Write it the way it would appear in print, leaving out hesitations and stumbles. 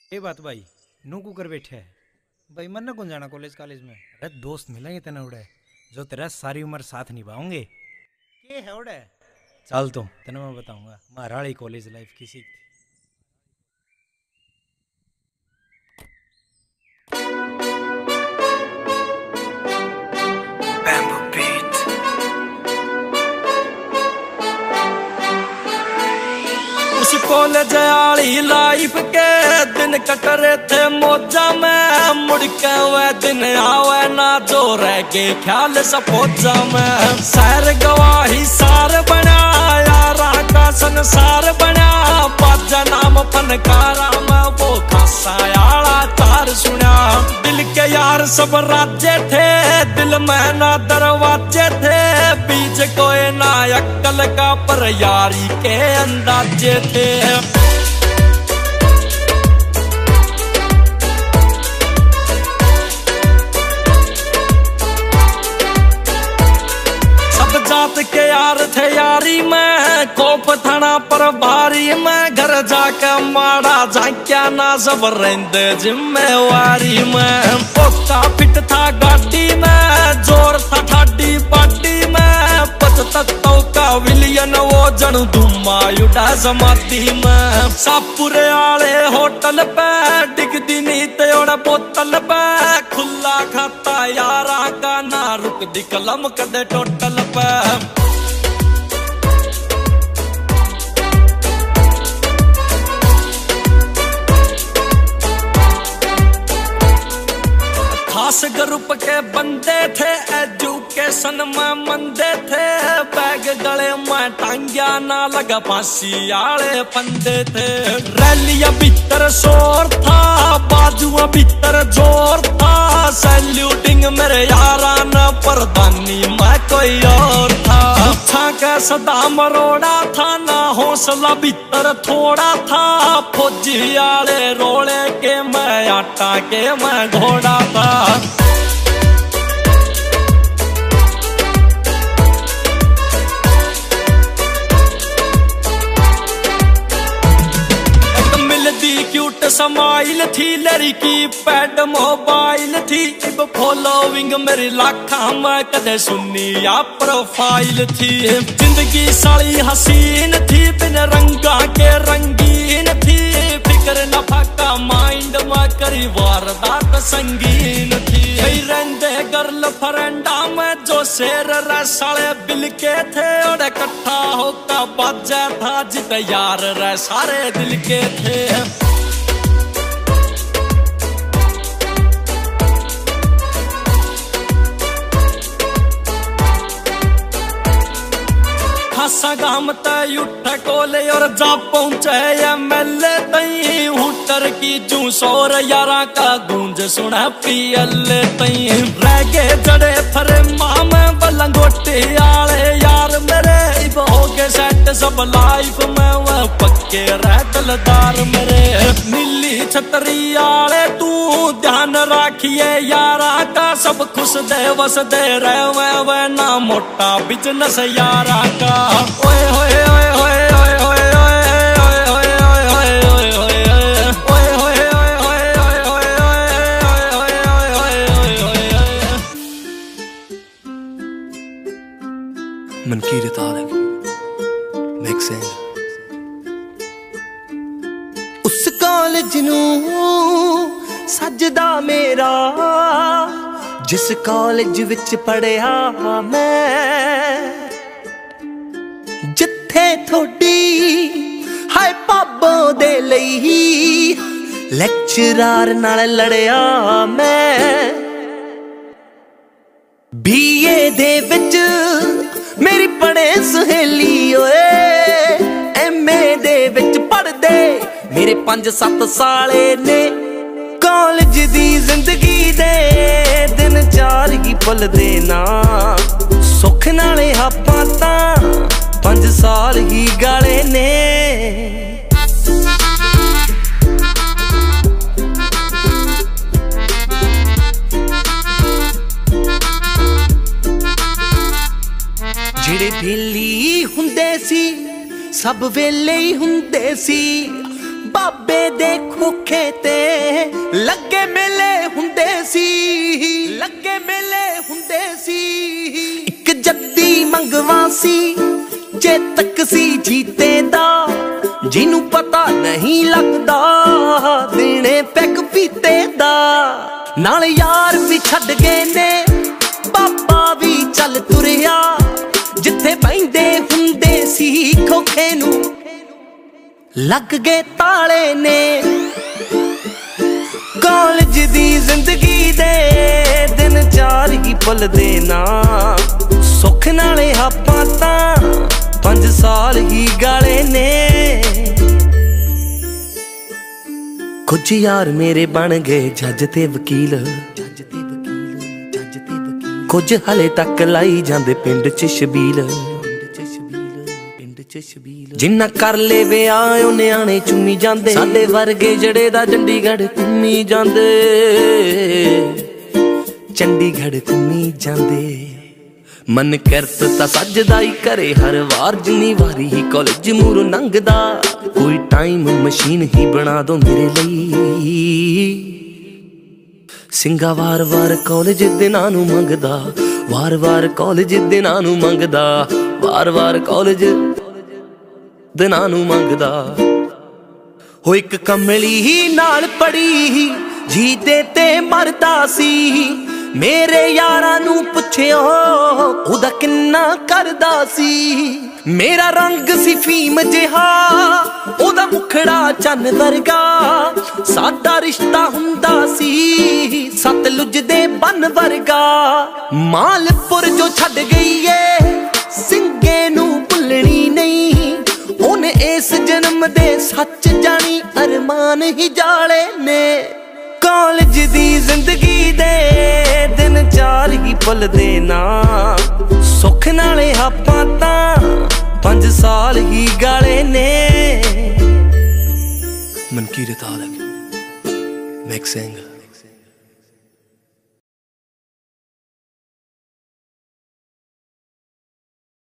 ये बात भाई नू कुकर बैठे है भाई मन कौन जाना कॉलेज कॉलेज में। अरे दोस्त मिलेंगे तेने उड़े जो तेरा सारी उम्र साथ निभाओगे। के है उड़े चल तो तेने मैं बताऊंगा महाराड़ी कॉलेज लाइफ किसी थी। कॉलेज वाली लाइफ के दिन कट रहे थे मौजा में, मुड़ के वह दिन आवे ना जो रह गए ख्याल सपोजा में। सैर गवाही सार बना यारा का संसार बना, बाजा नाम फनकारा में वो खासा यारा तार सुना। दिल के यार सब राज्य थे दिल में ना दरवाजे थे, बीच कोई ना अक्कल का पर यारी के अंदाजे थे। सब जात के यार थे यारी में, कोप थाना पर बारी में, घर जाके माड़ा झांक्या ना सब रेंदे जिम्मेवारी में। पोका फिट था गाड़ी में जोर था ठाडी पार्टी में, तत्तों का विलियन वो जन धुमा उड़ा समाधि में। सापुरे आले होटल पे डिगदी नीत और बोतल पे, खुला खाता यारा का ना रुक दी कलम कदे टोटल पे। खास ग्रुप के बंदे थे एजुकेशन में मंदे थे, बैग गले में टांगिया ना लगा फांसी आले फंदे थे। रैलिया भीतर शोर था बाजुआ भीतर जोर था, सैल्यूटिंग मेरे यारा न प्रधानी मैं कोई और था। अच्छा के सदा मरोड़ा था ना हौसला भीतर थोड़ा था, फौजी आले रोले के मैं आटा के मैं घोड़ा था। क्यूट समाइल थी लड़की पैड मोबाइल थी, इब फॉलोइंग मेरी लाखा में कदे सुनी या प्रोफाइल थी। जिंदगी साली हसीन थी बिन रंगा के रंगीन थी, फिक्र नफा का माइंड में करी वारदात संगीन थी। रहंदे गर्ल फ्रेंडा में जो शेर रसाले बिल के थे, और इकट्ठा होकर बाजा था जित यार रे सारे दिल के थे। खासा गाम तय उठ कोले और जा पहुंचे एमएलए तई, हुटर की जू शोर यारा का गूंज सुना पीएलए तई। रह गए जड़े फरे माम बलंगोटे आले यार मेरे, इब हो गए सेट सब लाइफ में वह पक्के रह दिलदार मेरे। नीली छतरी आले तू ध्यान राखिए यारा का, सब खुश दे वस दे रहे वह ना मोटा बिजनेस यारा का। ओए होए ओए होए ओए होए ओए ओए ओए ओए ओए ओए ओए मनकीर तारक मिक्सिंग। उस कॉलेज नू सजदा मेरा जिस कॉलेज विच पढ़िया मैं, जिथे थोड़ी हाय पाबों दे लई लेक्चरार नाल लड़िया मैं। बीए दे विच मेरी पढ़े सहेली ओए, एमए दे विच पढ़दे मेरे 5-7 साले ने। कॉलेज दी जिंदगी दे दिन चार ही पल देना, सुख नाले हापां तां 5 साल ही गाले ने। ਜਿਹੜੇ ਵੇਲੀ ਹੁੰਦੇ ਸੀ ਸਭ ਵੇਲੇ ਹੀ ਹੁੰਦੇ ਸੀ, ਬਾਬੇ दे खोखे ते लगे मेले हुंदे सी, लगे मेले हुंदे सी। एक जद्दी मंगवा सी चेतक सी जीते दा, जिन्नू पता नहीं लगदा देने पैग पीते दा। नाल यार भी छड्ड गए ने बाबा भी चल तुरिया, जिथे बहिंदे हुंदे सी खोखे नू लग गए ताले ने। कॉलेज दी जिंदगी दे दिन चार ही पल देना, सुख नाले आपां तां 5 साल ही गाले ने। कुछ यार मेरे बन गए जज ते वकील, कुछ हले तक लाई जांदे पिंड च छबील। जिन्ना कर ले विआह ओ न्याणे चुम्मी जांदे, साडे वर्गे जड़े दा चंडीगढ़ घुम्मी जांदे, चंडीगढ़ घुम्मी जांदे। मन करत ता सजदा ही करे हर वार, जिन्नी वारी ही कॉलेज मूरों लंघदा। कोई टाइम मशीन ही बना दो मेरे लिए, सिंगा वार वार कॉलेज दिनां नू मंगदा, वार वार कॉलेज दिनां नू मंगदा, वार वार कॉलेज दिनां नू मंगदा। हो एक कमली ही नाल पड़ी जी दे ते मरदा सी, मेरे यारां नू पुछियो ओदा किन्ना करदा सी। मेरा रंग सी फीम जिहा ओदा मुखड़ा चन्न वर्गा, साडा रिश्ता हुंदा सी सतलुज दे बन वर्गा। मालपुर जो छड्ड गई है सिंगे नू भुलनी नहीं, ओने इस जन्म दे सच जानी अरमान ही जाले ने। कॉलेज दी जिंदगी दे दिन चार ही पल देना, सुख नाले आपां तां 5 साल ही गाले ने। Mankira Talak, mixing